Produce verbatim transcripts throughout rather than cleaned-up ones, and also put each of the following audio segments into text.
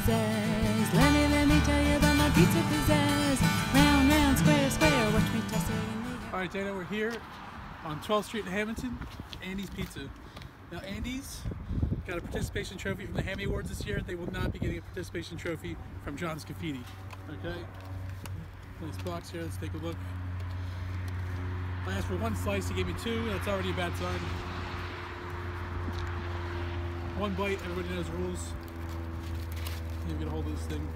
pizzazz. Let me, let me tell you about my pizza pizzazz. Round, round, square, square, watch me toss it in the air. Alright, Dana, we're here on twelfth street in Hamilton, Andy's Pizza. Now, Andy's got a participation trophy from the Hammy Awards this year. They will not be getting a participation trophy from John's Graffiti. Okay? Nice box here, let's take a look. I asked for one slice, he gave me two. That's already a bad sign. One bite, everybody knows the rules. You get a hold of this thing.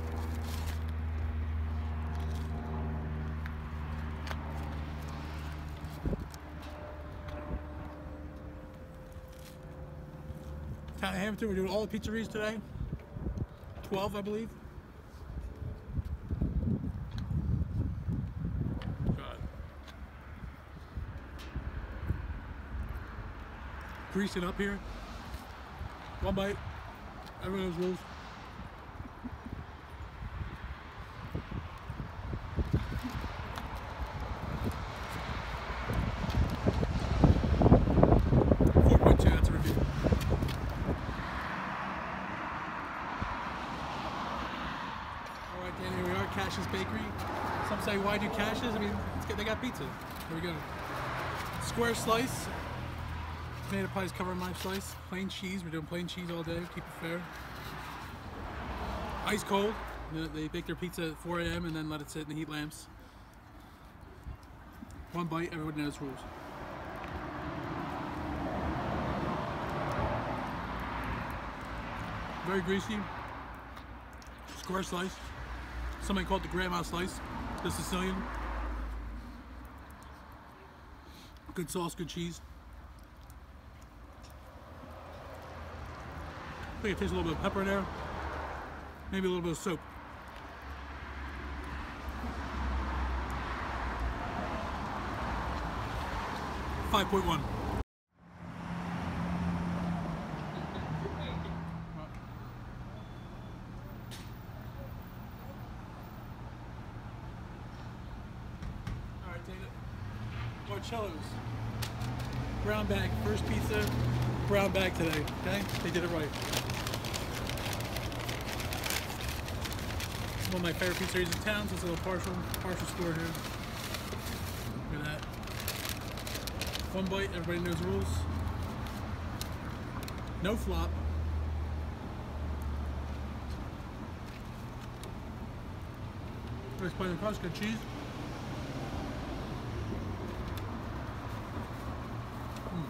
Town of Hamilton, we're doing all the pizzeries today. twelve, I believe. God. Greasing up here. One bite. Everyone knows rules. four point two, that's a review. Alright, Dan, here we are, Cash's Bakery. Some say, why do Cash's? I mean, it's good, they got pizza. Here we go. Square slice. Tomato pies cover my slice. Plain cheese, we're doing plain cheese all day, keep it fair. Ice cold. They bake their pizza at four A M and then let it sit in the heat lamps. One bite, everybody knows rules. Very greasy. Square slice. Somebody called it the grandma slice. The Sicilian. Good sauce, good cheese. I think it tastes a little bit of pepper in there. Maybe a little bit of soap. five point one. Alright, Dana. Marcello's. Brown bag. First pizza. Brown bag today. Okay? They did it right. One of my favorite pizzerias in town, so it's a little partial, partial score here. Look at that. One bite, everybody knows the rules. No flop. Nice bite of crust, good cheese. Mm.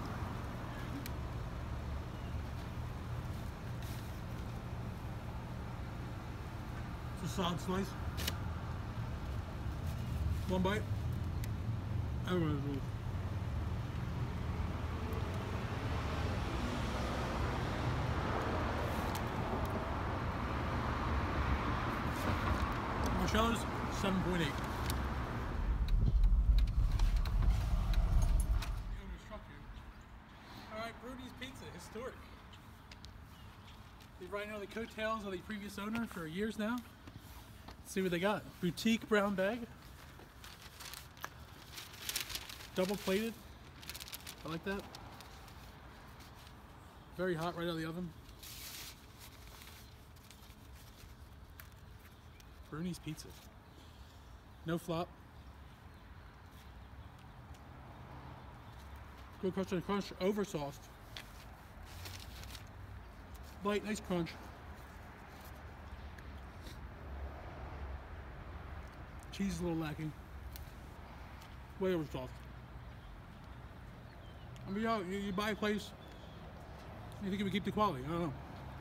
It's a solid slice. One bite. Everybody knows the rules. Marcello's, seven point eight. Alright, Bruni's Pizza, historic. They've riding on the coattails of the previous owner for years now. Let's see what they got. Boutique brown bag. Double plated. I like that. Very hot right out of the oven. Bruni's Pizza. No flop. Good crunch and crunch, over sauced. Light, nice crunch. Cheese is a little lacking. Way over sauced. I mean, you, know, you, you buy a place, you think it would keep the quality. I don't know.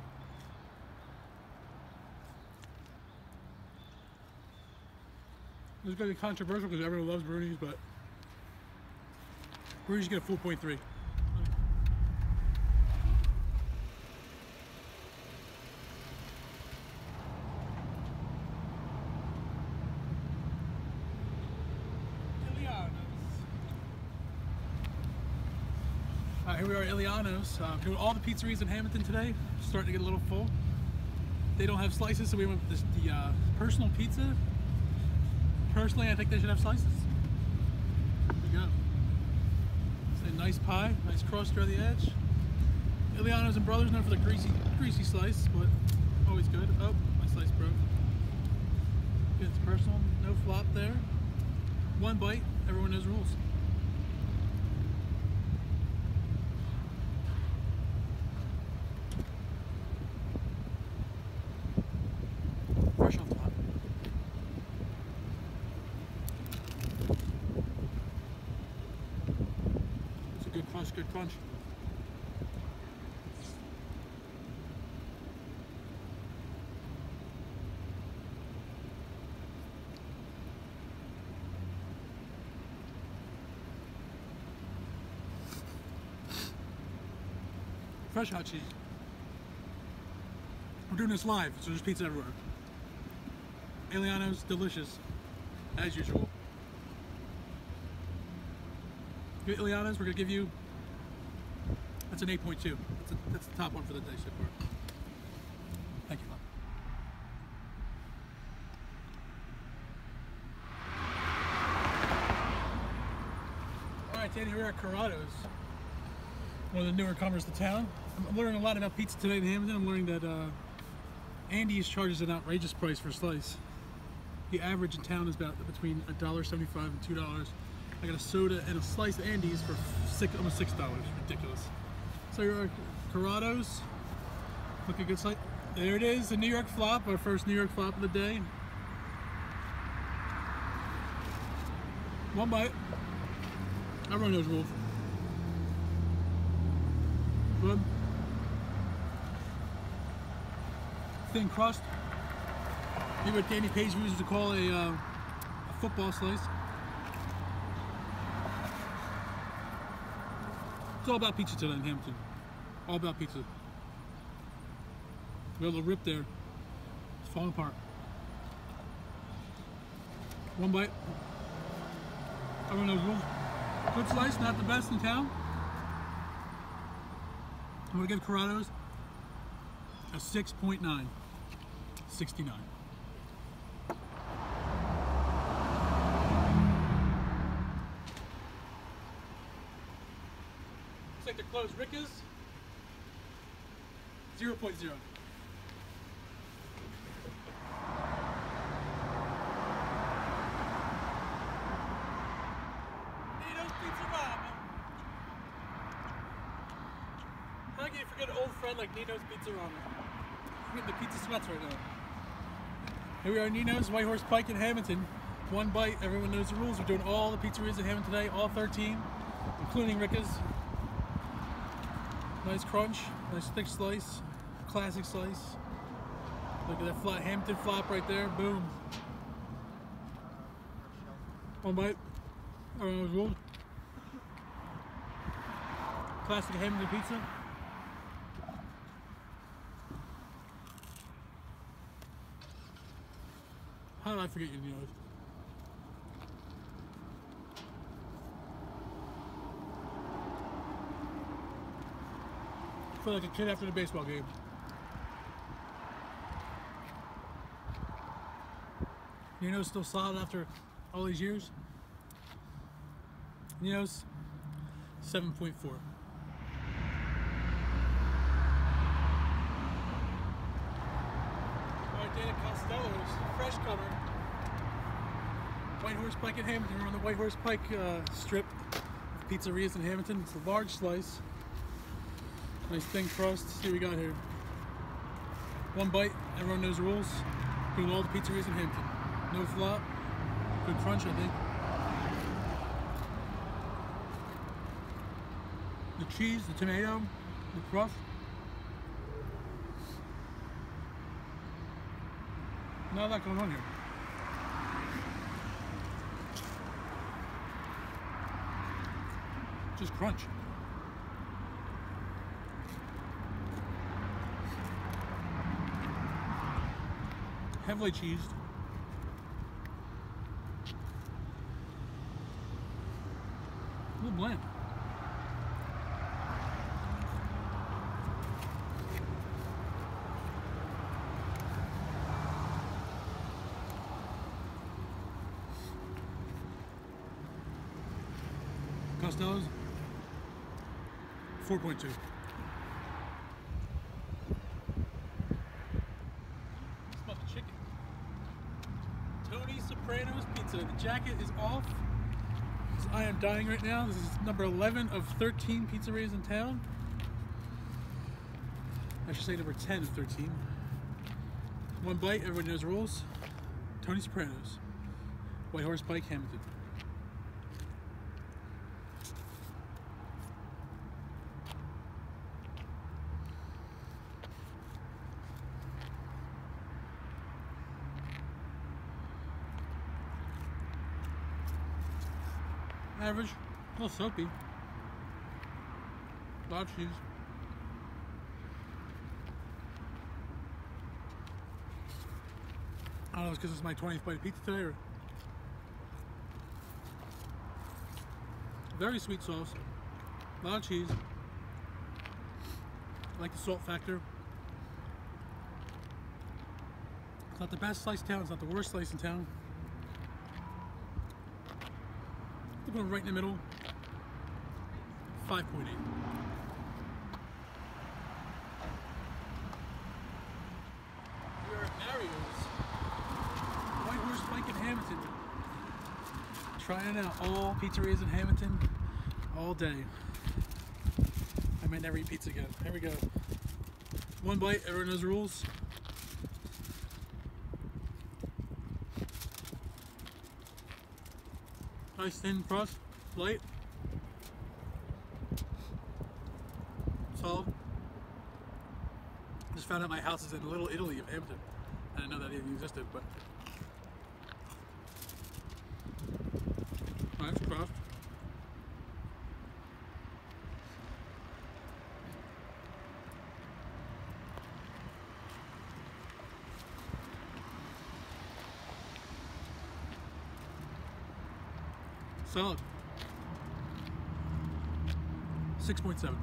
This is going to be controversial because everyone loves Bruni's, but Bruni's get a four point three. Alright, here we are at Iliano's. Uh, doing all the pizzerias in Hamilton today. Starting to get a little full. They don't have slices, so we went with this, the uh, personal pizza. Personally, I think they should have slices. There we go. It's a nice pie, nice crust around the edge. Iliano's and Brothers known for the greasy, greasy slice, but always good. Oh, my slice broke. It's personal, no flop there. One bite, everyone knows rules. Fresh off the pot. It's a good crunch, good crunch. Fresh hot cheese. We're doing this live, so there's pizza everywhere. Eliano's delicious, as usual. Eliano's, we're gonna give you, that's an eight point two. That's, a, that's the top one for the day so far. Thank you. All right, Danny, we're at Corrado's, one of the newer comers to town. I'm learning a lot about pizza today in Hamilton. I'm learning that uh, Andy's charges an outrageous price for a slice. The average in town is about between one dollar seventy-five and two dollars. I got a soda and a slice of Andy's for six, almost six dollars. Ridiculous. So you're at Corrado's. Look a good sight. There it is, the New York flop, our first New York flop of the day. One bite. Everyone knows rules. Good. Thin crust. Maybe what Danny Page used to call a, uh, a football slice. It's all about pizza today in Hamilton. All about pizza. We got a little rip there. It's falling apart. One bite. Everyone knows rules. Good slice, not the best in town. I'm gonna give Corrado's a six point nine. sixty-nine. Looks like they're closed. Ricca's zero point zero. Nino's Pizza Ramen. How can you forget an old friend like Nino's Pizza Ramen? I'm getting the pizza sweats right now. Here we are, Nino's, White Horse Pike in Hamilton. One bite, everyone knows the rules. We're doing all the pizzerias in Hamilton today, all thirteen, including Ricca's. Nice crunch, nice thick slice, classic slice. Look at that flat Hamilton flop right there, boom. One bite, everyone knows the rules. Classic Hamilton pizza. How did I forget you, Nino's? I feel like a kid after the baseball game. Nino's still solid after all these years. Nino's seven point four. Dana Costello's fresh cover. White Horse Pike in Hamilton. We're on the White Horse Pike uh, strip of pizzerias in Hamilton. It's a large slice. Nice thin crust. See what we got here. One bite. Everyone knows the rules. Doing all the pizzerias in Hamilton. No flop. Good crunch, I think. The cheese, the tomato, the crust. Not a lot going on here. Just crunch. Heavily cheesed. A little bland. Costello's four point two. today. The jacket is off. So I am dying right now. This is number eleven of thirteen pizzerias in town. I should say number ten of thirteen. One bite, everyone knows the rules. Tony Soprano's. White Horse Pike, Hamilton. Average, a little soapy. A lot of cheese. I don't know if it's because it's my twentieth bite of pizza today or... Very sweet sauce. A lot of cheese. I like the salt factor. It's not the best slice in town, it's not the worst slice in town. We're going right in the middle. five point eight. We are at Mario's. White Horse Pike in Hamilton. Trying out all pizzerias in Hamilton all day. I might never eat pizza again. Here we go. One bite, everyone knows the rules. Nice thin crust, light, solid. Just found out my house is in Little Italy of Hampton. I didn't know that even existed, but nice crust. Solid. six point seven.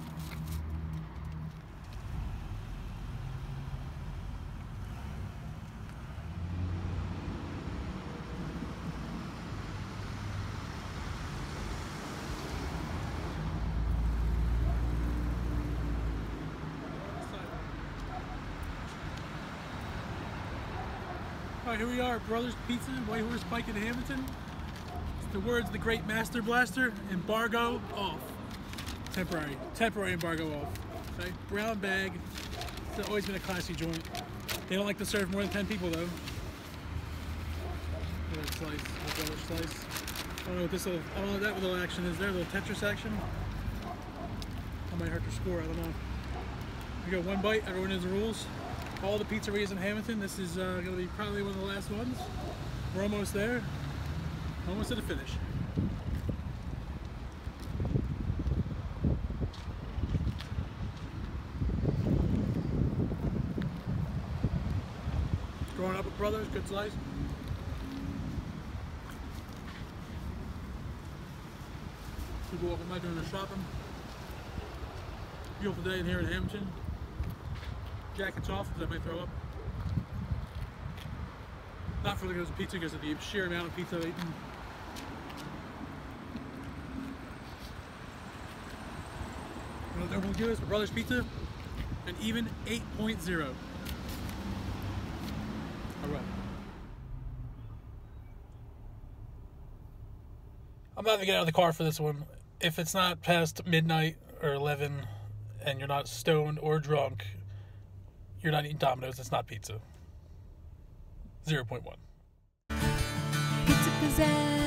All right, here we are at Brothers Pizza, White Horse Pike in Hamilton. The words of the great Master Blaster, embargo off. Temporary, temporary embargo off. Okay, brown bag. It's always been a classy joint. They don't like to serve more than ten people though. Look at that slice, that other slice. I don't know what this little, I don't know what that little action is there, a little Tetris action. That might hurt your score, I don't know. We got one bite, everyone knows the rules. All the pizzerias in Hamilton, this is uh, gonna be probably one of the last ones. We're almost there. Almost to the finish. Growing up with brothers, good slice. People walking by doing their shopping. Beautiful day in here in Hamilton. Jacket's off because I might throw up. Not for the because of pizza, because of the sheer amount of pizza I've eaten. You know what everyone give us for Brothers Pizza? An even eight point oh. Alright. I'm not gonna get out of the car for this one. If it's not past midnight or eleven and you're not stoned or drunk, you're not eating Domino's, it's not pizza. zero point one. Pizza Pizzazz.